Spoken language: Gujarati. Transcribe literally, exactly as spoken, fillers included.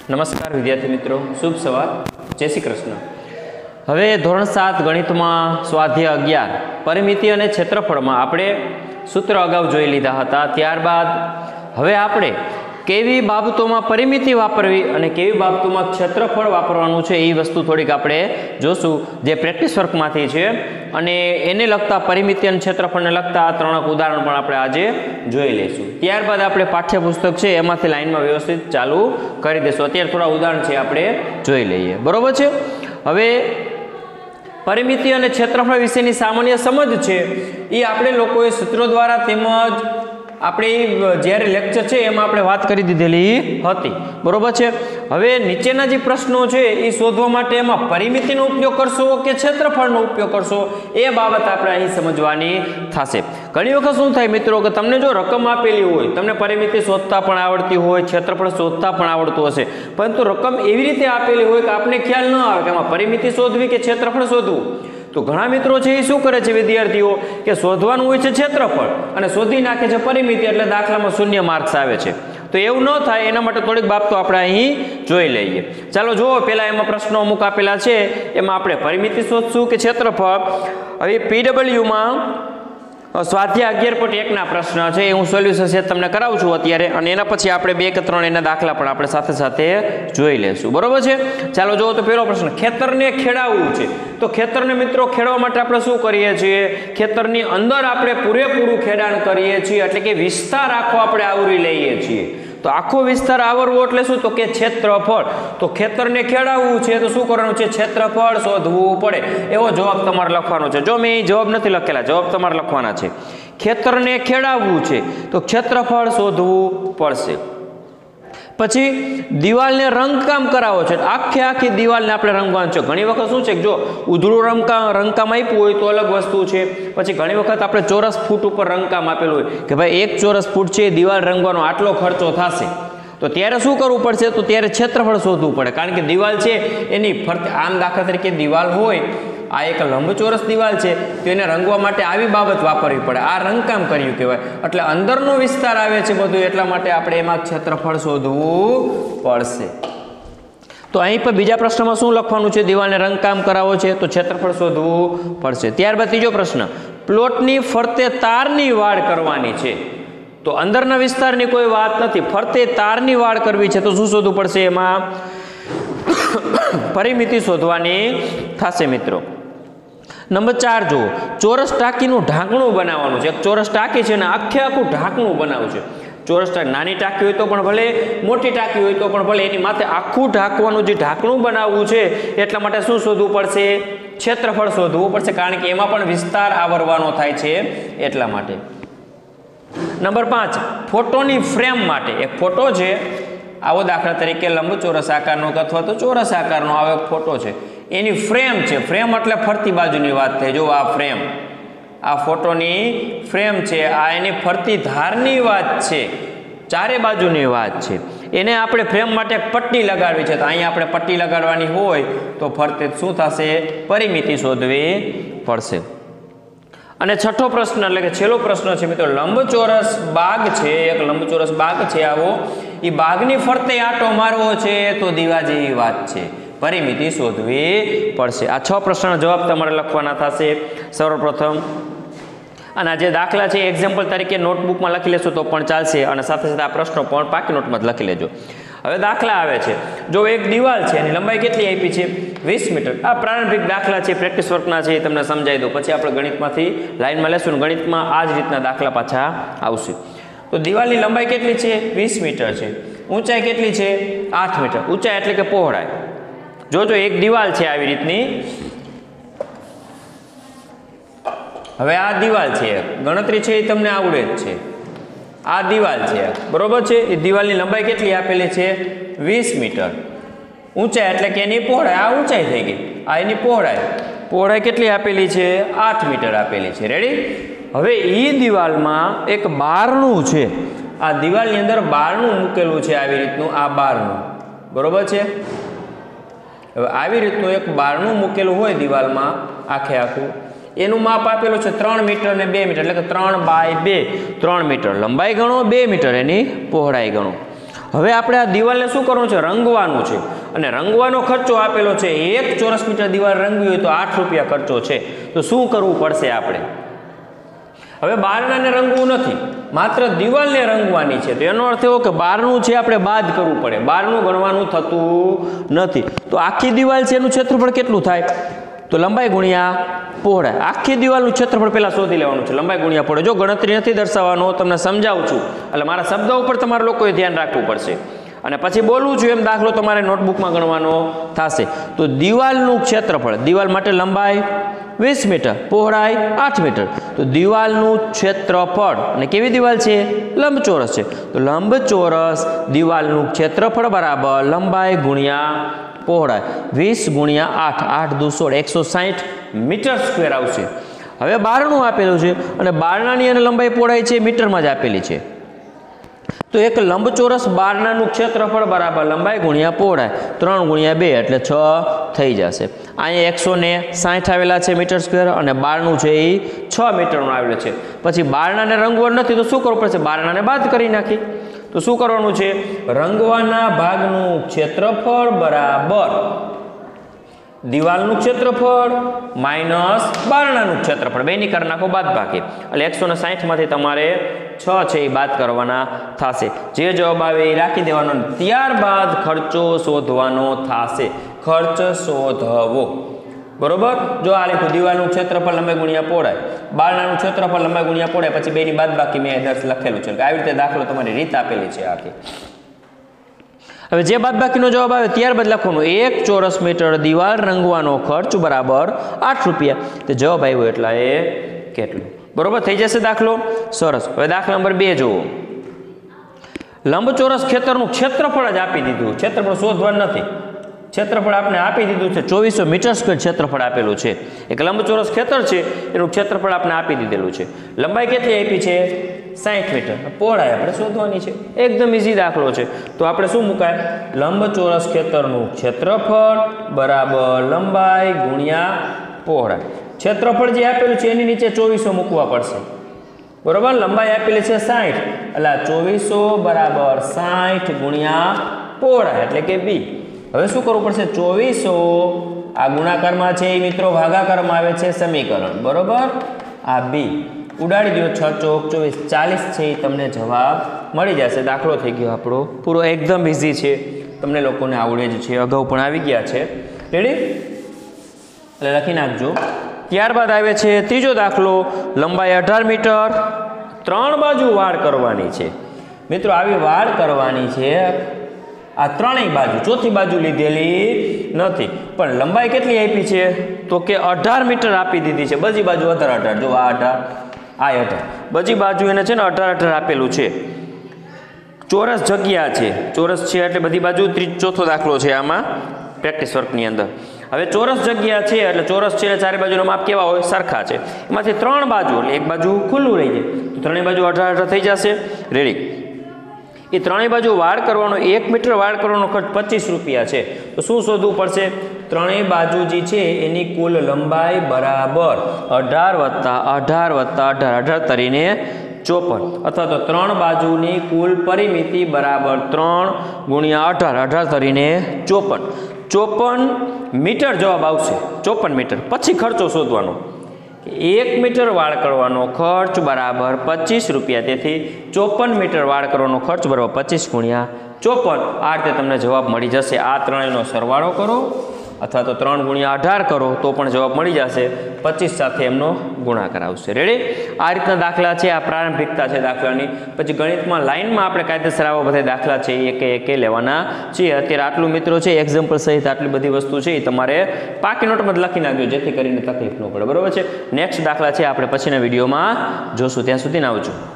नमस्कार विद्यार्थी मित्रों, शुभ सवार, जय श्री कृष्ण। हवे धोरण सात गणित में स्वाध्याय अगियार परिमिति और क्षेत्रफल में आपणे सूत्र अगाऊ जोई लीधा हता। त्यारबाद हवे आपणे केवी बाबतों में परिमिति वापरवी और केवी बाबतों में क्षेत्रफल वापरवानुं छे ए वस्तु थोड़ीक आपणे जोशुं, जे प्रेक्टिस वर्क मांथी छे अने एने लगता परिमिति और क्षेत्रफल ने लगता त्रणक उदाहरण पण आपणे आजे जोई लईशुं। त्यारबाद आपणे पाठ्यपुस्तक छे एमांथी लाइन में व्यवस्थित चालू करी देशुं। अत्यारे थोड़ा उदाहरण छे आपणे जोई लईए, बरोबर छे। हवे परिमिति और क्षेत्रफल विशेनी सामान्य समझ छे ए आपणे लोकोए सूत्रों द्वारा तेमज આપણે જ્યારે લેક્ચર છે એમાં આપણે વાત કરી દીધેલી હતી, બરોબર છે। હવે નીચેના જે પ્રશ્નો છે એ શોધવા માટે એમાં પરિમિતિનો ઉપયોગ કરશો કે ક્ષેત્રફળનો ઉપયોગ કરશો એ બાબત આપણે અહીં સમજવાની થશે। ઘણી વખત શું થાય મિત્રો કે તમને જો રકમ આપેલી હોય, તમને પરિમિતિ શોધતા પણ આવડતી હોય, ક્ષેત્રફળ શોધતા પણ આવડતું હશે, પરંતુ રકમ એવી રીતે આપેલી હોય કે આપને ખ્યાલ ન આવે કે આમાં પરિમિતિ શોધવી કે ક્ષેત્રફળ શોધવું। तो घणा मित्रों छे शुं करे छे विद्यार्थीओ के शोधवानुं होय छे क्षेत्रफळ अने शोधी नाखे छे परिमिति एटले दाखलामां शून्य मार्क्स आवे छे। तो एवुं न थाय एना माटे थोड़ीक बाबतो आपणे અહીં જોઈ લઈએ। ચાલો જુઓ, પહેલા એમાં પ્રશ્નો અમુક આપેલા છે, એમાં આપણે પરિમિતિ શોધશું કે ક્ષેત્રફળ। હવે પીડબ્લ્યુ માં स्वाध्याय अगियार पॉइंट एक ना प्रश्न है, हूँ सोल्यूशन से तमने करावुं छुं अत्यारे अने एना पछी आपणे बे के त्रण एना दाखला पण आपणे साथे साथे जोई लेशुं, बरोबर छे। चालो जो तो पहेलो प्रश्न, खेतरने खेडाववुं छे तो खेतरने मित्रों खेडवा माटे आपणे शुं करीए छीए? खेतरनी अंदर आपणे पूरेपूरुं खेडाण करीए छीए, एटले के विस्तार आखो आपणे आवरी लईए छीए। तो आखो विस्तार आवरवो एटले शुं? तो के क्षेत्रफळ। तो खेतरने खेडाववुं छे तो शुं करवानुं छे? क्षेत्रफळ शोधवुं पड़े। एवो जवाब तमारे लखवानो छे। जो मैं जवाब नथी लखेला, जवाब तमारे लखवाना छे। खेतरने खेडाववुं छे तो क्षेत्रफळ शोधवुं पड़शे। पछी दीवालने रंगकाम करावो छे, आखे आखी दीवालने आपणे रंगवानुं छे। घणी वखत शुं छे, जो उधळुं रंगकाम रंगकाम आप्युं होय तो अलग वस्तु छे। पछी घणी वखत आपणे चौरस फूट उपर रंगकाम आपेલું હોય કે ભાઈ એક ચોરસ ફૂટ છે દીવાલ રંગવાનો આટલો ખર્ચો થશે, તો ત્યારે શું કરવું પડશે? તો ત્યારે ક્ષેત્રફળ શોધવું પડે, કારણ કે દીવાલ છે એની ફરતે આમ દાખલા તરીકે દીવાલ હોય, આ એક લંબચોરસ દીવાલ છે તો એને રંગવા માટે આવી બાબત વાપરવી પડે, આ રંગકામ કર્યું કહેવાય। એટલે અંદરનો વિસ્તાર આવે છે બધું, એટલા માટે આપણે એમાં ક્ષેત્રફળ શોધવું પડશે। તો અહીં પણ બીજા પ્રશ્નમાં શું લખવાનું છે? દીવાલને રંગકામ કરાવો છે તો ક્ષેત્રફળ શોધવું પડશે। ત્યારબાદ ત્રીજો પ્રશ્ન, પ્લોટની ફરતે તારની વાડ કરવાની છે તો અંદરના વિસ્તારની કોઈ વાત નથી, ફરતે તારની વાડ કરવી છે તો શું શોધવું પડશે? એમાં પરિમિતિ શોધવાની થશે મિત્રો। नंबर चार जो चौरस टाकीનું ઢાંકણું બનાવવાનું છે। એક ચોરસ ટાંકી છે ને આખે આખું ઢાંકણું બનાવવું છે। ચોરસ ટાંકી નાની ટાંકી હોય તો પણ ભલે, મોટી ટાંકી હોય તો પણ ભલે, એની માથે આખું ઢાંકવાનું જે ઢાંકણું બનાવવું છે એટલા માટે શું શોધવું પડશે? ક્ષેત્રફળ શોધવું પડશે, કારણ કે એમાં પણ વિસ્તાર આવરવાનો થાય છે એટલા માટે। નંબર પાંચ, ફોટોની ફ્રેમ માટે એક ફોટો છે, આવો દાખલા તરીકે લંબચોરસ આકારનો અથવા તો ચોરસ આકારનો આવો એક ફોટો છે, એની ફ્રેમ છે। ફ્રેમ એટલે ફરતી બાજુની વાત થઈ। જો આ ફ્રેમ, આ ફોટોની ફ્રેમ છે, આ એની ફરતી ધારની વાત છે, ચારે બાજુની વાત છે। એને આપણે ફ્રેમ માટે પટ્ટી લગાડવી છે, તો અહીંયા આપણે પટ્ટી લગાડવાની હોય તો ફરતે શું થશે? પરિમિતિ શોધવી પડશે। અને છઠ્ઠો પ્રશ્ન એટલે કે છેલ્લો પ્રશ્ન છે મિત્રો, લંબચોરસ બાગ છે, એક લંબચોરસ બાગ છે આવો, એ બાગની ફરતે આંટો મારવો છે તો દીવા જેવી વાત છે, परिमिति शोधवी पड़शे। आ छ प्रश्नना जवाब तमारे लखवाना थशे सर्वप्रथम। અને આ જે દાખલા છે એક્ઝામ્પલ તરીકે નોટબુકમાં લખી લેશો તો પણ ચાલશે, અને સાથે સાથે આ પ્રશ્નો પણ પાકી નોટમાં જ લખી લેજો। હવે દાખલા આવે છે, જો એક દિવાલ છે એની લંબાઈ કેટલી આપી છે? વીસ મીટર। આ પ્રારંભિક દાખલા છે, પ્રેક્ટિસ વર્કના છે, તમને સમજાવી દો, પછી આપણે ગણિતમાંથી લાઈનમાં લેશું, ગણિતમાં આ જ રીતના દાખલા પાછા આવશે। તો દિવાલની લંબાઈ કેટલી છે? વીસ મીટર છે। ઊંચાઈ કેટલી છે? આઠ મીટર। ઊંચાઈ એટલે કે પહોળાઈ। જો જો એક દિવાલ છે આવી રીતની, હવે આ દિવાલ છે, ગણતરી છે એ તમને આવડે જ છે, આ દિવાલ છે બરોબર છે, એ દિવાલની લંબાઈ કેટલી આપેલી છે? વીસ મીટર। ઊંચાઈ એટલે કે એની પહોળાઈ, આ ઊંચાઈ થઈ ગઈ, આ એની પહોળાઈ, પહોળાઈ કેટલી આપેલી છે? આઠ મીટર આપેલી છે। રેડી? હવે એ દિવાલમાં એક બારણું છે, આ દિવાલની અંદર બારણું મૂકેલું છે આવી રીતનું, આ બારણું બરોબર છે। હવે આવી રીતનું એક બારણું મૂકેલું હોય દિવાલમાં આખે આખું, એનું માપ આપેલું છે ત્રણ મીટર ને બે મીટર, એટલે કે ત્રણ બાય બે, ત્રણ મીટર લંબાઈ ગણો, બે મીટર એની પહોળાઈ ગણો। હવે આપણે આ દિવાલને શું કરવાનું છે? રંગવાનું છે. અને રંગવાનો ખર્ચો આપેલો છે. એક ચોરસ મીટર દિવાલ રંગવી હોય તો આઠ રૂપિયા ખર્ચો છે. તો શું કરવું પડશે આપણે? હવે બારણાને રંગવું નથી, માત્ર દિવાલને રંગવાની છે. તો એનો અર્થ એવો કે બારણું છે આપણે બાદ કરવું પડે, બારણું ગણવાનું થતું નથી. તો આખી દિવાલ છે એનું ક્ષેત્રફળ કેટલું થાય? તો લંબાઈ ગુણ્યા પહોળાઈ. આખી દિવાલનું ક્ષેત્રફળ પહેલા શોધી લેવાનું છે, લંબાઈ ગુણ્યા પહોળાઈ. જો ગણતરી નથી દર્શાવવાનો, તમને સમજાવું છું, એટલે મારા શબ્દો ઉપર તમારે લોકોએ ધ્યાન રાખવું પડશે. અને પછી બોલવું છું એમ દાખલો તમારે નોટબુકમાં ગણવાનો થશે. તો દિવાલનું ક્ષેત્રફળ, દિવાલ માટે લંબાઈ વીસ મીટર, પહોળાઈ આઠ મીટર. તો દિવાલનું ક્ષેત્રફળ, અને કેવી દિવાલ છે? લંબચોરસ છે. તો લંબચોરસ દિવાલનું ક્ષેત્રફળ બરાબર લંબાઈ ગુણ્યા પહોળાઈ. વીસ ગુણ્યા આઠ, આઠ દુ સોળ, એકસો સાઠ મીટર સ્ક્વેર આવશે. હવે બારણું આપેલું છે અને બારણાની અને લંબાઈ પહોળાઈ છે મીટરમાં જ આપેલી છે. તો એક લંબચોરસ બારણાનું ક્ષેત્રફળ બરાબર લંબાઈ ગુણ્યા પહોળાઈ, ત્રણ ગુણ્યા બે એટલે છ થઈ જશે. અહીંયા એકસો ને સાઠ આવેલા છે મીટર સ્ક્વેર અને બારણું છે એ છ મીટરનું આવેલું છે. પછી બારણાને રંગવાનું નથી તો શું કરવું પડશે? બારણાને બાદ કરી નાખી. તો શું કરવાનું છે? રંગવાના ભાગનું ક્ષેત્રફળ બરાબર દિવાલનું ક્ષેત્રફળ માઇનસ બારણાનું ક્ષેત્રફળ, બેની કરી નાખો બાદ બાકી. એટલે એકસો ને સાઠ માંથી તમારે છ છે એ બાદ કરવાના થશે. જે જવાબ આવે એ રાખી દેવાનો. ત્યારબાદ ખર્ચો શોધવાનો થશે. ખર્ચ શોધવો. બરોબર? જો આ લખ્યું દિવાલનું ક્ષેત્રફળ લંબાઈ ગુણ્યા પહોળાઈ, બારણાનું ક્ષેત્રફળ લંબાઈ ગુણ્યા પહોળાઈ, પછી બેની બાદ બાકી મેં દસ લખેલું છે. આવી રીતે દાખલો તમારી રીત આપેલી છે આખી. હવે જે બાદબાકીનો જવાબ આવે ત્યારબાદ લખવાનું એક ચોરસ મીટર દિવાલ રંગવાનો ખર્ચ બરાબર આઠ રૂપિયા. તો જવાબ આવ્યો એટલા એ કેટલું? બરોબર થઈ જશે દાખલો. સરસ. હવે દાખલા નંબર બે જુઓ. લંબચોરસ ખેતરનું ક્ષેત્રફળ જ આપી દીધું, ક્ષેત્રફળ શોધવાનું નથી. ક્ષેત્રફળ આપણે આપી દીધું છે, ચોવીસો મીટર સ્ક્વેર ક્ષેત્રફળ આપેલું છે. એક લંબચોરસ ખેતર છે એનું ક્ષેત્રફળ આપણે આપી દીધેલું છે. લંબાઈ કેટલી આપી છે? સાઠ મીટર. પહોળાઈ આપણે શોધવાની છે. એકદમ ઇઝી દાખલો છે. તો આપણે શું મુકાય? લંબચોરસ ખેતરનું ક્ષેત્રફળ બરાબર લંબાઈ ગુણ્યા પહોળાઈ. ક્ષેત્રફળ જે આપેલું છે એની નીચે ચોવીસો મૂકવા પડશે. બરોબર? લંબાઈ આપેલી છે સાઠ, એટલે ચોવીસો બરાબર સાઠ ગુણ્યા પહોળાઈ એટલે કે બી. હવે શું કરવું પડશે? ચોવીસો આ ગુણાકારમાં છે એ મિત્રો ભાગાકારમાં આવે છે સમીકરણ. બરોબર? આ બી ઉડાડી દો. છ ચોક ચોવીસ, ચાલીસ છે એ તમને જવાબ મળી જશે. દાખલો થઈ ગયો આપણો પૂરો. એકદમ ઇઝી છે, તમને લોકોને આવડે જ છે, અગાઉ પણ આવી ગયા છે. રેડી? એટલે લખી નાખજો. ત્યારબાદ આવે છે ત્રીજો દાખલો. લંબાઈ અઢાર મીટર, ત્રણ બાજુ વાડ કરવાની છે. મિત્રો આવી વાડ કરવાની છે આ ત્રણેય બાજુ, ચોથી બાજુ લીધેલી નથી. પણ લંબાઈ કેટલી આપી છે? તો કે અઢાર મીટર આપી દીધી છે. બધી બાજુ અઢાર અઢાર. જો આ અઢાર, આ અઢાર, બધી બાજુ એને છે ને અઢાર અઢાર આપેલું છે. ચોરસ જગ્યા છે, ચોરસ છે એટલે બધી બાજુ. ત્રીજો ચોથો દાખલો છે આમાં પ્રેક્ટિસ વર્કની અંદર. હવે ચોરસ જગ્યા છે એટલે ચોરસ છે એટલે ચારે બાજુના માપ કેવા હોય? સરખા છે. એમાંથી ત્રણ બાજુ એટલે એક બાજુ ખુલ્લું રહી જાય તો ત્રણેય બાજુ અઢાર અઢાર થઈ જશે. રેડી? એ ત્રણેય બાજુ વાડ કરવાનો, એક મીટર વાડ કરવાનો ખર્ચ પચીસ રૂપિયા છે. તો શું શોધવું પડશે? ત્રણેય બાજુ જે છે એની કુલ લંબાઈ બરાબર અઢાર વત્તા અઢાર વત્તા અઢાર, અઢાર તરીને ચોપન, અથવા તો ત્રણ બાજુની કુલ પરિમિતિ બરાબર ત્રણ ગુણ્યા અઢાર, અઢાર તરીને ચોપન. ચોપન મીટર જવાબ આવશે. ચોપન મીટર. પછી ખર્ચો શોધવાનો. એક મીટર વાડ કરવાનો ખર્ચ બરાબર પચીસ રૂપિયા. તેથી ચોપન મીટર વાડ કરવાનો ખર્ચ બરાબર પચીસ ગુણ્યા ચોપન. આ રીતે તમને જવાબ મળી જશે. આ ત્રણેયનો સરવાળો કરો અથવા તો ત્રણ ગુણ્યા અઢાર કરો તો પણ જવાબ મળી જશે. પચીસ સાથે એમનો ગુણાકાર આવશે. રેડી? આ રીતના દાખલા છે. આ પ્રારંભિકતા છે દાખલાની. પછી ગણિતમાં લાઇનમાં આપણે કાયદેસર આવા બધા દાખલા છે એ એકે એકે લેવાના છીએ. અત્યારે આટલું મિત્રો છે એક્ઝામ્પલ સહિત આટલી બધી વસ્તુ છે એ તમારે પાકી નોટમાં લખી નાખજો જેથી કરીને તકલીફ ન પડે. બરોબર છે? નેક્સ્ટ દાખલા છે આપણે પછીના વિડીયોમાં જોશું. ત્યાં સુધી આવજો.